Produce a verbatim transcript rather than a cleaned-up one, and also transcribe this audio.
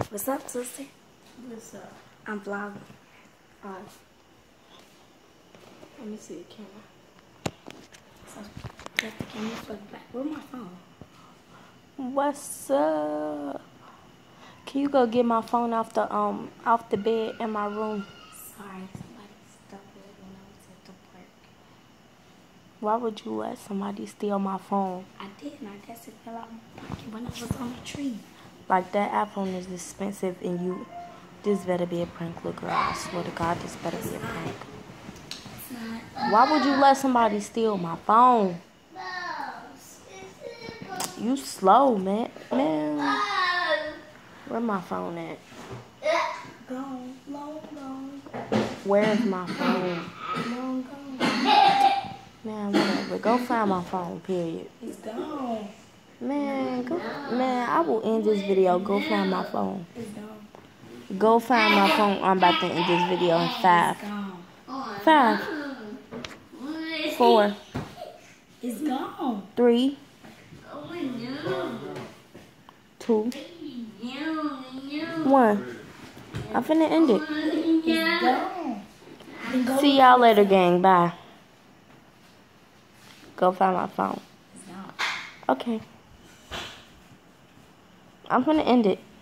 What's up, sister? What's up? I'm vlogging. Alright. Let me see the camera. So, that's the camera for the back. Where's my phone? What's up? Can you go get my phone off the um off the bed in my room? Sorry, somebody stole it when I was at the park. Why would you let somebody steal my phone? I did, and I guess it fell out my pocket when I was on the tree. Like, that iPhone is expensive, and you, this better be a prank, little girl. I swear to God, this better be a prank. It's not. Why would you let somebody steal my phone? You slow, man. Man, where my phone at? Gone, long gone, Where's my phone? long gone. Man, whatever. Go find my phone, period. It's gone. Man, go, man, I will end this video. Go find my phone. It's gone. Go find my phone. I'm about to end this video in five. It's gone. Five. Four. It's gone. Three. Two. One. I'm finna end it. It's gone. See y'all later, gang. Bye. Go find my phone. It's gone. Okay. I'm gonna end it.